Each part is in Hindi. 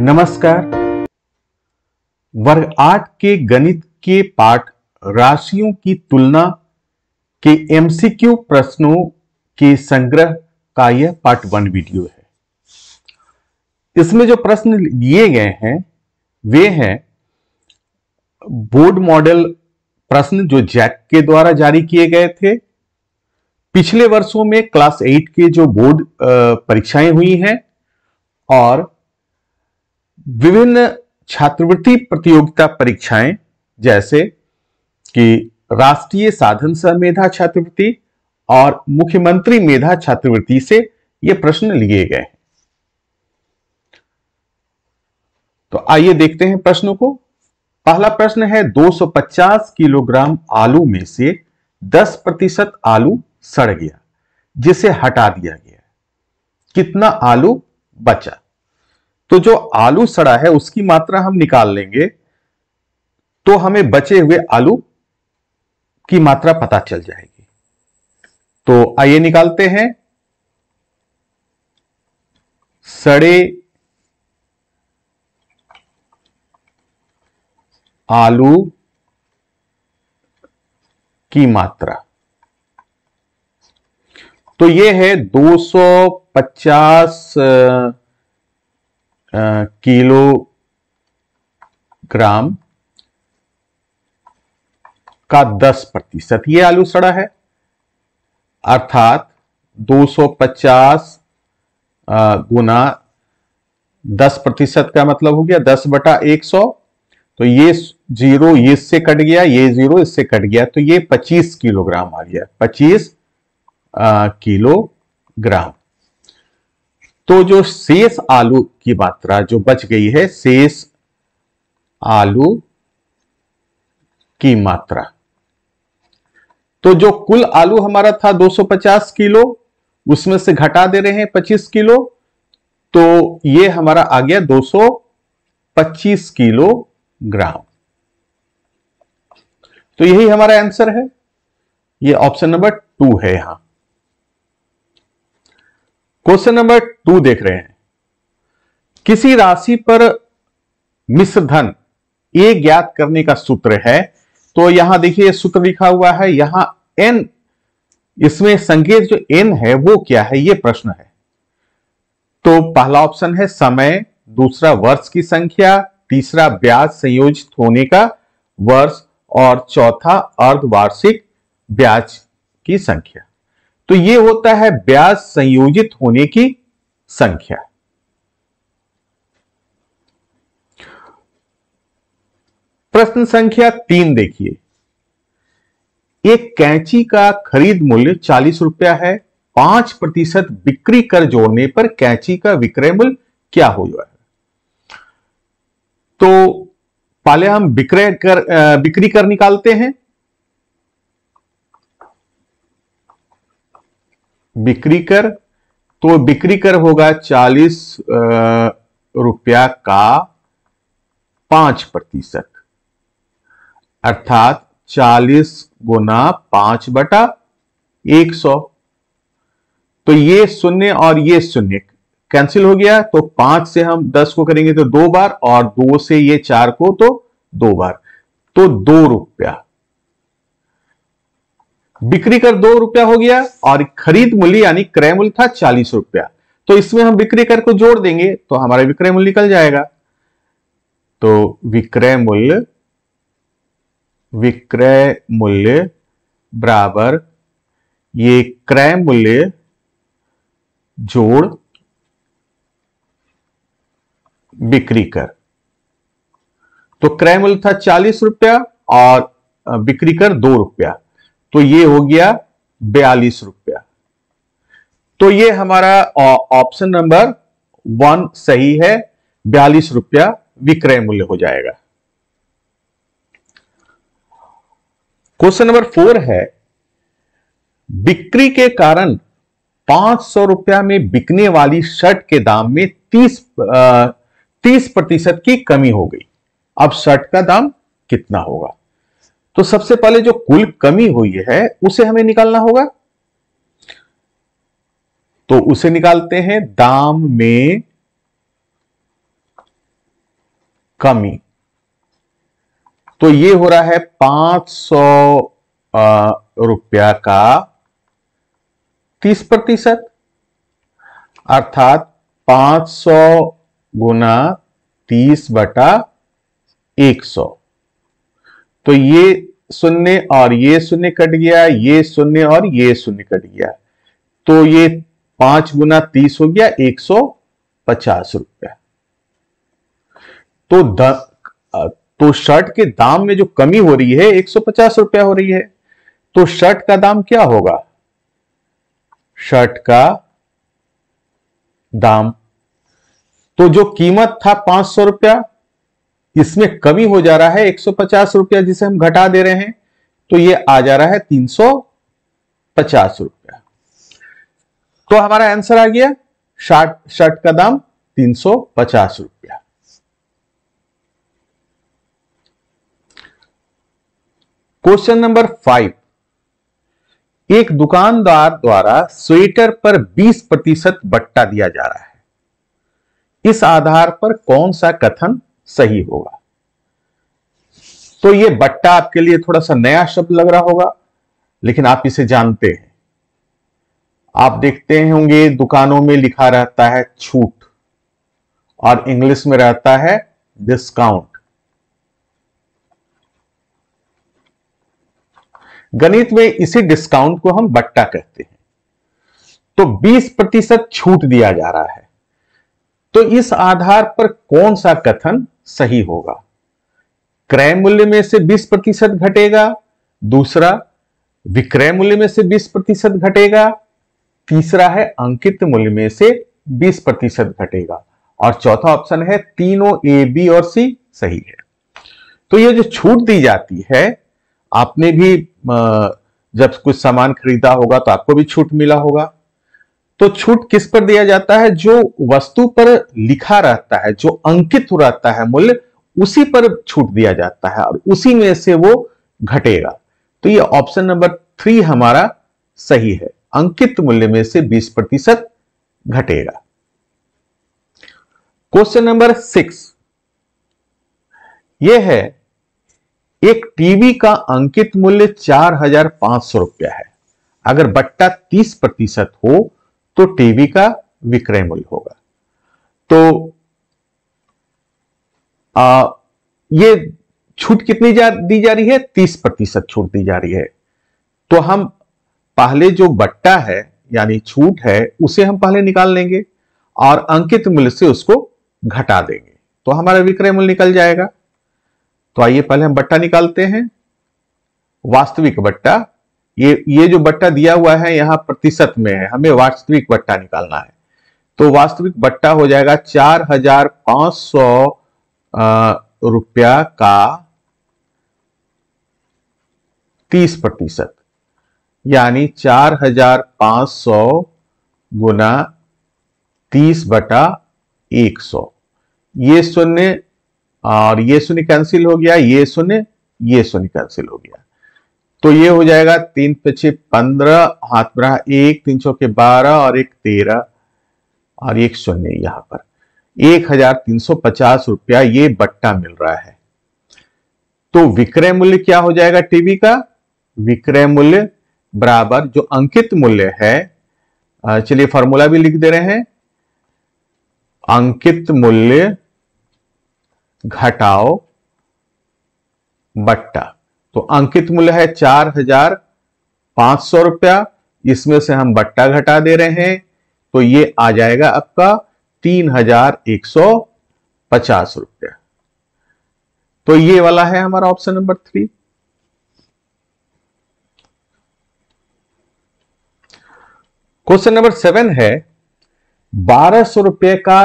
नमस्कार। वर्ग 8 के गणित के पाठ राशियों की तुलना के एमसीक्यू प्रश्नों के संग्रह का यह पार्ट 1 वीडियो है। इसमें जो प्रश्न दिए गए हैं वे हैं बोर्ड मॉडल प्रश्न जो जैक के द्वारा जारी किए गए थे। पिछले वर्षों में क्लास 8 के जो बोर्ड परीक्षाएं हुई हैं और विभिन्न छात्रवृत्ति प्रतियोगिता परीक्षाएं जैसे कि राष्ट्रीय साधन सह मेधा छात्रवृत्ति और मुख्यमंत्री मेधा छात्रवृत्ति से ये प्रश्न लिए गए हैं। तो आइए देखते हैं प्रश्नों को। पहला प्रश्न है 250 किलोग्राम आलू में से 10% आलू सड़ गया जिसे हटा दिया गया, कितना आलू बचा? तो जो आलू सड़ा है उसकी मात्रा हम निकाल लेंगे तो हमें बचे हुए आलू की मात्रा पता चल जाएगी। तो आइए निकालते हैं। सड़े आलू की मात्रा तो यह है 250 किलोग्राम का 10%। ये आलू सड़ा है अर्थात 250 गुना 10% का मतलब हो गया 10/100। तो ये 0 ये इससे कट गया, ये 0 इससे कट गया, तो ये 25 किलोग्राम आ गया। 25 किलोग्राम। तो जो शेष आलू की मात्रा जो बच गई है, शेष आलू की मात्रा, तो जो कुल आलू हमारा था 250 किलो उसमें से घटा दे रहे हैं 25 किलो, तो ये हमारा आ गया 225 किलोग्राम। तो यही हमारा आंसर है। ये ऑप्शन नंबर 2 है। यहां क्वेश्चन नंबर 2 देख रहे हैं। किसी राशि पर मिश्र धन ए ज्ञात करने का सूत्र है। तो यहां देखिए सूत्र लिखा हुआ है, यहां n, इसमें संकेत जो n है वो क्या है, ये प्रश्न है। तो पहला ऑप्शन है समय, दूसरा वर्ष की संख्या, तीसरा ब्याज संयोजित होने का वर्ष और चौथा अर्धवार्षिक ब्याज की संख्या। तो ये होता है ब्याज संयोजित होने की संख्या। प्रश्न संख्या 3 देखिए। एक कैंची का खरीद मूल्य 40 रुपया है। 5% बिक्री कर जोड़ने पर कैंची का विक्रय मूल्य क्या होगा? तो पहले हम बिक्री कर निकालते हैं। बिक्री कर, तो बिक्री कर होगा 40 रुपया का 5%, अर्थात 40 गुना 5/100। तो ये शून्य और ये शून्य कैंसिल हो गया, तो 5 से हम 10 को करेंगे तो 2 बार, और 2 से ये 4 को तो 2 बार, तो 2 रुपया। बिक्री कर 2 रुपया हो गया और खरीद मूल्य यानी क्रय मूल्य था 40 रुपया। तो इसमें हम विक्रय कर को जोड़ देंगे तो हमारा विक्रय मूल्य निकल जाएगा। तो विक्रय मूल्य बराबर ये क्रय मूल्य जोड़ बिक्री कर। तो क्रय मूल्य था 40 रुपया और बिक्री कर 2 रुपया, तो ये हो गया 42 रुपया। तो ये हमारा ऑप्शन नंबर 1 सही है। 42 रुपया विक्रय मूल्य हो जाएगा। क्वेश्चन नंबर 4 है। बिक्री के कारण 500 रुपया में बिकने वाली शर्ट के दाम में 30% की कमी हो गई। अब शर्ट का दाम कितना होगा? तो सबसे पहले जो कुल कमी हुई है उसे हमें निकालना होगा। तो उसे निकालते हैं। दाम में कमी। तो ये हो रहा है 500 रुपया का 30%, अर्थात 500 गुना 30/100। तो ये शून्य और ये शून्य कट गया, ये शून्य और ये शून्य कट गया, तो ये 5 गुना 30 हो गया 150 रुपया। तो शर्ट के दाम में जो कमी हो रही है 150 रुपया हो रही है। तो शर्ट का दाम क्या होगा? शर्ट का दाम, तो जो कीमत था 500 रुपया, इसमें कमी हो जा रहा है 150 रुपया जिसे हम घटा दे रहे हैं, तो ये आ जा रहा है 350 रुपया। तो हमारा आंसर आ गया शर्ट का दाम 350 रुपया। क्वेश्चन नंबर 5, एक दुकानदार द्वारा स्वेटर पर 20% बट्टा दिया जा रहा है, इस आधार पर कौन सा कथन सही होगा? तो ये बट्टा आपके लिए थोड़ा सा नया शब्द लग रहा होगा, लेकिन आप इसे जानते हैं। आप देखते होंगे दुकानों में लिखा रहता है छूट और इंग्लिश में रहता है डिस्काउंट। गणित में इसी डिस्काउंट को हम बट्टा कहते हैं। तो 20% छूट दिया जा रहा है, तो इस आधार पर कौन सा कथन सही होगा? क्रय मूल्य में से 20% घटेगा, दूसरा विक्रय मूल्य में से 20% घटेगा, तीसरा है अंकित मूल्य में से 20% घटेगा, और चौथा ऑप्शन है तीनों ए, बी और सी सही है। तो ये जो छूट दी जाती है, आपने भी जब कुछ सामान खरीदा होगा तो आपको भी छूट मिला होगा। तो छूट किस पर दिया जाता है? जो वस्तु पर लिखा रहता है, जो अंकित रहता है मूल्य, उसी पर छूट दिया जाता है और उसी में से वो घटेगा। तो ये ऑप्शन नंबर 3 हमारा सही है, अंकित मूल्य में से 20% घटेगा। क्वेश्चन नंबर 6, यह है एक टीवी का अंकित मूल्य 4500 रुपया है, अगर बट्टा 30% हो तो टीवी का विक्रय मूल्य होगा। तो ये छूट कितनी दी जा रही है? 30% छूट दी जा रही है। तो हम पहले जो बट्टा है यानी छूट है उसे हम पहले निकाल लेंगे और अंकित मूल्य से उसको घटा देंगे, तो हमारा विक्रय मूल्य निकल जाएगा। तो आइए पहले हम बट्टा निकालते हैं, वास्तविक बट्टा। ये जो बट्टा दिया हुआ है यहां प्रतिशत में है, हमें वास्तविक बट्टा निकालना है। तो वास्तविक बट्टा हो जाएगा 4500 रुपया का 30%, यानी 4500 गुना 30/100। ये शून्य और ये शून्य कैंसिल हो गया, ये शून्य कैंसिल हो गया। तो ये हो जाएगा 3 × 5 = 15, हाथ में रहा 1, 3 × 4 = 12 और 1 13 और 1 शून्य, यहां पर 1350 रुपया ये बट्टा मिल रहा है। तो विक्रय मूल्य क्या हो जाएगा टीवी का? विक्रय मूल्य बराबर जो अंकित मूल्य है, चलिए फॉर्मूला भी लिख दे रहे हैं, अंकित मूल्य घटाओ बट्टा। तो अंकित मूल्य है 4500 रुपया, इसमें से हम बट्टा घटा दे रहे हैं, तो ये आ जाएगा आपका 3150 रुपया। तो ये वाला है हमारा ऑप्शन नंबर 3। क्वेश्चन नंबर 7 है 1200 रुपए का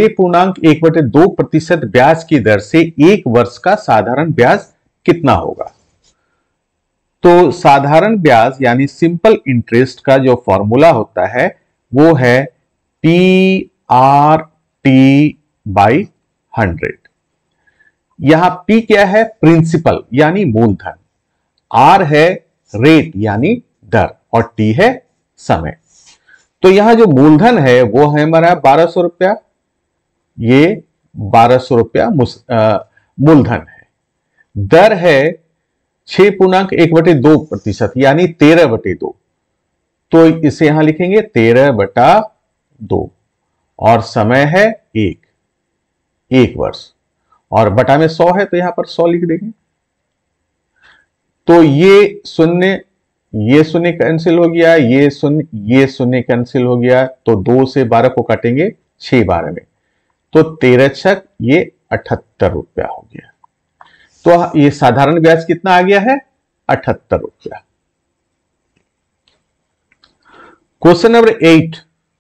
6.1/2% ब्याज की दर से 1 वर्ष का साधारण ब्याज कितना होगा? तो साधारण ब्याज यानी सिंपल इंटरेस्ट का जो फॉर्मूला होता है वो है PRT/100। यहां P क्या है? प्रिंसिपल यानी मूलधन, R है रेट यानी दर और T है समय। तो यहां जो मूलधन है वो है हमारा 1200 रुपया। ये 1200 रुपया मूलधन है। दर है 6.1/2%, यानी 13/2। तो इसे यहां लिखेंगे 13/2, और समय है 1 वर्ष, और बटा में 100 है तो यहां पर 100 लिख देंगे। तो ये शून्य कैंसिल हो गया, ये शून्य कैंसिल हो गया, तो 2 से 12 को काटेंगे 6/12 में, तो 13×6 ये 78 रुपया हो गया। तो ये साधारण ब्याज कितना आ गया है? 78 रुपया। क्वेश्चन नंबर 8,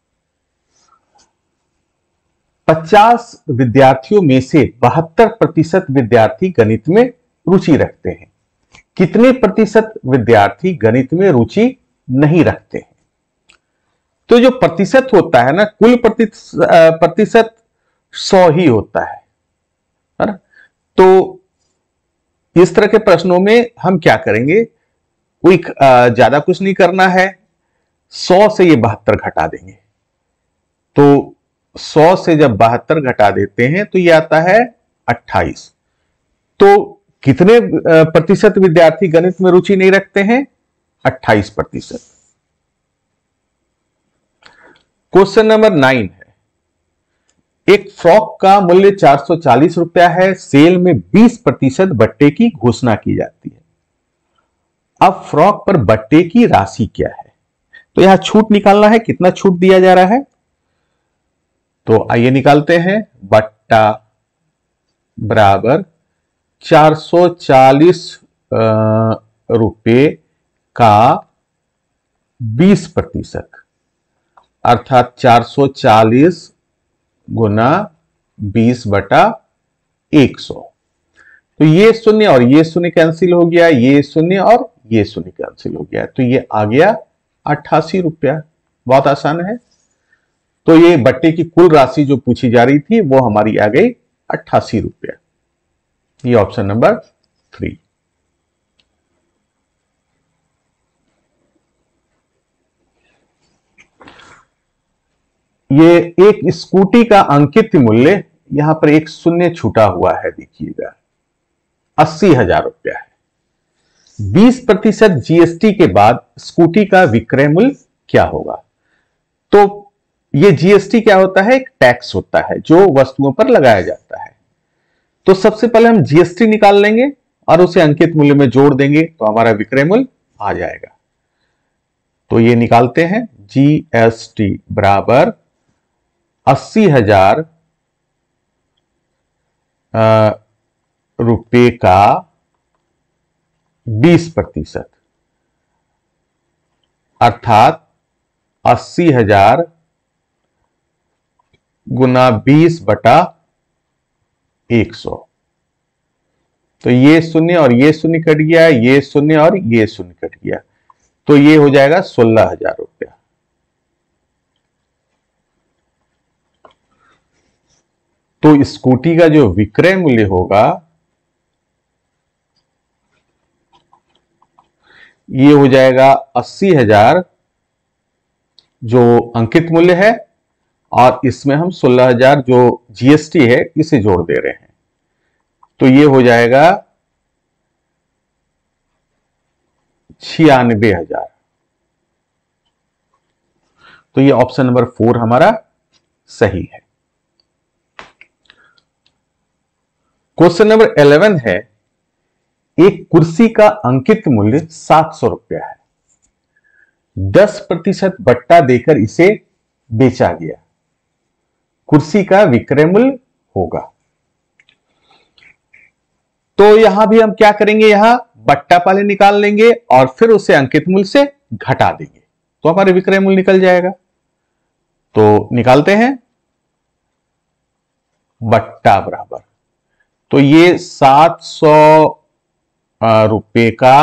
50 विद्यार्थियों में से 72% विद्यार्थी गणित में रुचि रखते हैं। कितने प्रतिशत विद्यार्थी गणित में रुचि नहीं रखते हैं? तो जो प्रतिशत होता है ना, कुल प्रतिशत 100 ही होता है ना? तो इस तरह के प्रश्नों में हम क्या करेंगे, कोई ज्यादा कुछ नहीं करना है, 100 से ये 72 घटा देंगे। तो 100 से जब 72 घटा देते हैं तो ये आता है 28। तो कितने प्रतिशत विद्यार्थी गणित में रुचि नहीं रखते हैं? 28%। क्वेश्चन नंबर 9 है, एक फ्रॉक का मूल्य 440 रुपया है, सेल में 20% बट्टे की घोषणा की जाती है। अब फ्रॉक पर बट्टे की राशि क्या है? तो यहां छूट निकालना है, कितना छूट दिया जा रहा है। तो आइए निकालते हैं। बट्टा बराबर 440 रुपए का 20%, अर्थात 440 गुना 20/100। तो ये शून्य और ये शून्य कैंसिल हो गया, ये शून्य और ये शून्य कैंसिल हो गया, तो ये आ गया 88 रुपया। बहुत आसान है। तो ये बट्टे की कुल राशि जो पूछी जा रही थी वो हमारी आ गई 88 रुपया। ये ऑप्शन नंबर 3। ये एक स्कूटी का अंकित मूल्य, यहां पर एक शून्य छूटा हुआ है, देखिएगा 80,000 रुपया है। 20% जीएसटी के बाद स्कूटी का विक्रय मूल्य क्या होगा? तो ये जीएसटी क्या होता है? एक टैक्स होता है जो वस्तुओं पर लगाया जाता है। तो सबसे पहले हम जीएसटी निकाल लेंगे और उसे अंकित मूल्य में जोड़ देंगे तो हमारा विक्रय मूल्य आ जाएगा। तो ये निकालते हैं, जीएसटी बराबर 80,000 रुपए का 20%, अर्थात 80,000 गुना 20/100। तो ये शून्य और ये शून्य कट गया, ये शून्य और ये शून्य कट गया, तो ये हो जाएगा 16,000 रुपया। तो स्कूटी का जो विक्रय मूल्य होगा ये हो जाएगा 80,000 जो अंकित मूल्य है, और इसमें हम 16,000 जो जीएसटी है इसे जोड़ दे रहे हैं, तो ये हो जाएगा 96,000। तो ये ऑप्शन नंबर 4 हमारा सही है। क्वेश्चन नंबर 11 है, एक कुर्सी का अंकित मूल्य 700 रुपया है, 10% बट्टा देकर इसे बेचा गया, कुर्सी का विक्रय मूल्य होगा। तो यहां भी हम क्या करेंगे, यहां बट्टा पहले निकाल लेंगे और फिर उसे अंकित मूल्य से घटा देंगे तो हमारे विक्रय मूल्य निकल जाएगा। तो निकालते हैं, बट्टा बराबर, तो ये 700 रुपए का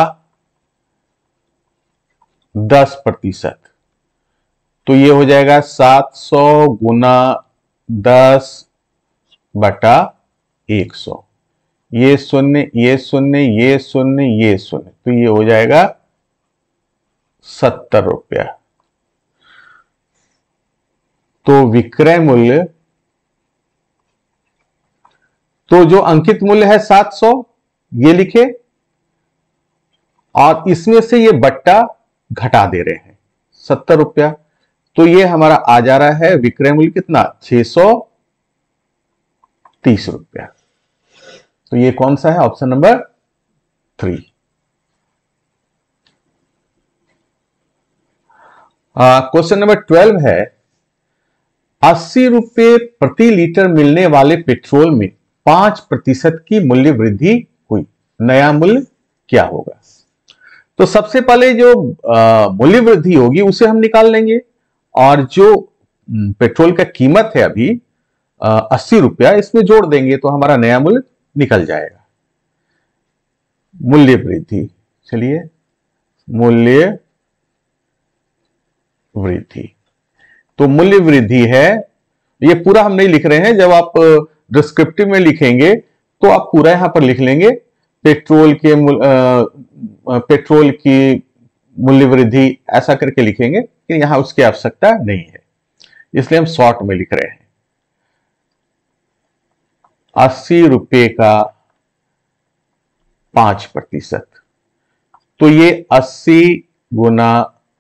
10%, तो ये हो जाएगा 700 गुना 10/100। ये शून्य, ये शून्य, ये शून्य, ये शून्य, तो ये हो जाएगा 70 रुपया। तो विक्रय मूल्य तो जो अंकित मूल्य है 700 ये लिखे, और इसमें से ये बट्टा घटा दे रहे हैं 70 रुपया, तो ये हमारा आ जा रहा है विक्रय मूल्य कितना 630 रुपया। तो ये कौन सा है? Option number 3। क्वेश्चन नंबर 12 है 80 रुपये प्रति लीटर मिलने वाले पेट्रोल में 5% की मूल्य वृद्धि हुई, नया मूल्य क्या होगा? तो सबसे पहले जो मूल्य वृद्धि होगी उसे हम निकाल लेंगे, और जो पेट्रोल का कीमत है अभी 80 रुपया, इसमें जोड़ देंगे तो हमारा नया मूल्य निकल जाएगा। मूल्य वृद्धि, चलिए मूल्य वृद्धि, तो मूल्य वृद्धि है, ये पूरा हम नहीं लिख रहे हैं, जब आप डिस्क्रिप्टिव में लिखेंगे तो आप पूरा यहां पर लिख लेंगे, पेट्रोल की मूल्य वृद्धि ऐसा करके लिखेंगे कि यहां उसकी आवश्यकता नहीं है, इसलिए हम शॉर्ट में लिख रहे हैं। 80 रुपये का 5%, तो ये 80 गुना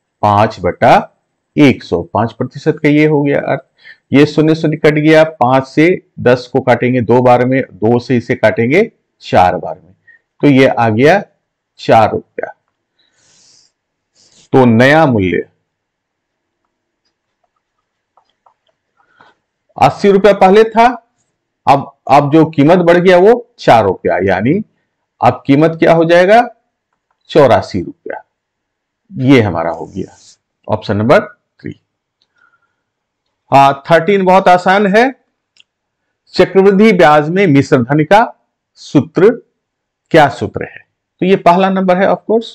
5/100, 5% का ये हो गया अर्थ। ये 0 कट गया, 5 से 10 को काटेंगे 2 बार में, 2 से इसे काटेंगे 4 बार में, तो ये आ गया 4 रुपया। तो नया मूल्य 80 रुपया पहले था, अब जो कीमत बढ़ गया वो 4 रुपया, यानी अब कीमत क्या हो जाएगा 84 रुपया। ये हमारा हो गया ऑप्शन नंबर 3। 13 बहुत आसान है, चक्रवृद्धि ब्याज में मिश्र धन का सूत्र क्या सूत्र है? तो ये पहला नंबर है ऑफ कोर्स,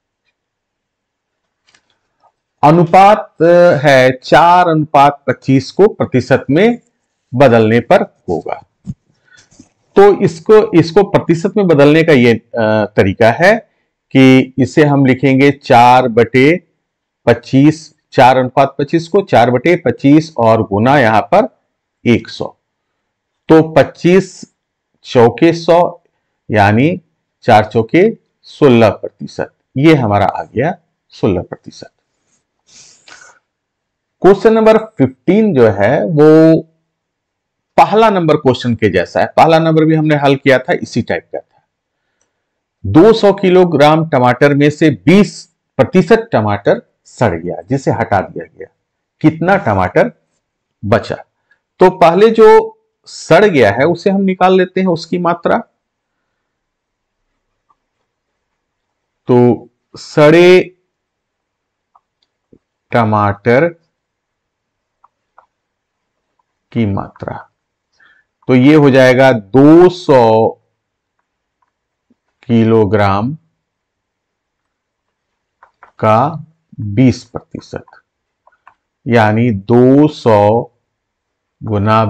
अनुपात है 4:25 को प्रतिशत में बदलने पर होगा। तो इसको प्रतिशत में बदलने का ये तरीका है कि इसे हम लिखेंगे 4/25, 4:25 को 4/25 और गुना यहां पर 100, तो 25 चौके 100, यानी 4 चौके 16%, ये हमारा आ गया 16%। क्वेश्चन नंबर 15 जो है वो पहला नंबर क्वेश्चन के जैसा है, पहला नंबर भी हमने हल किया था, इसी टाइप का था। 200 किलोग्राम टमाटर में से 20% टमाटर सड़ गया, जिसे हटा दिया गया, कितना टमाटर बचा? तो पहले जो सड़ गया है उसे हम निकाल लेते हैं, उसकी मात्रा। तो सड़े टमाटर की मात्रा, तो ये हो जाएगा 200 किलोग्राम का 20%, यानी 200 गुना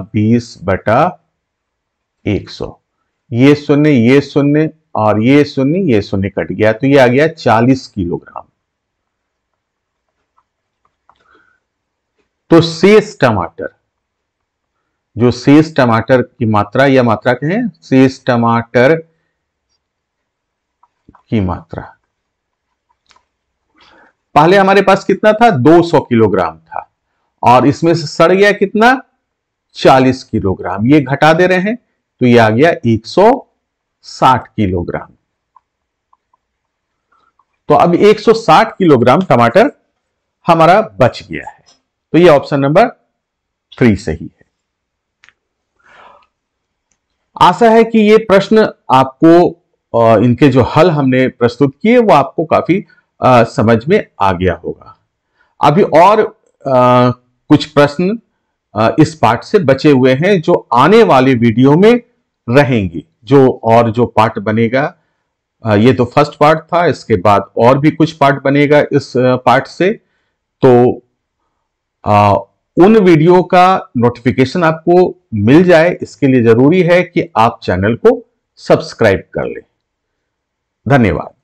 20/100। ये शून्य और ये शून्य कट गया, तो ये आ गया 40 किलोग्राम। तो शेष टमाटर, जो शेष टमाटर की मात्रा, या मात्रा कहें, शेष टमाटर की मात्रा, पहले हमारे पास कितना था 200 किलोग्राम था, और इसमें से सड़ गया कितना 40 किलोग्राम, ये घटा दे रहे हैं, तो ये आ गया 160 किलोग्राम। तो अब 160 किलोग्राम टमाटर हमारा बच गया है, तो ये ऑप्शन नंबर 3 सही है। आशा है कि ये प्रश्न आपको, इनके जो हल हमने प्रस्तुत किए वो आपको काफी समझ में आ गया होगा। अभी और कुछ प्रश्न इस पार्ट से बचे हुए हैं जो आने वाले वीडियो में रहेंगे, जो पार्ट बनेगा, ये तो फर्स्ट पार्ट था, इसके बाद और भी कुछ पार्ट बनेगा इस पार्ट से। तो उन वीडियो का नोटिफिकेशन आपको मिल जाए, इसके लिए जरूरी है कि आप चैनल को सब्सक्राइब कर लें। धन्यवाद।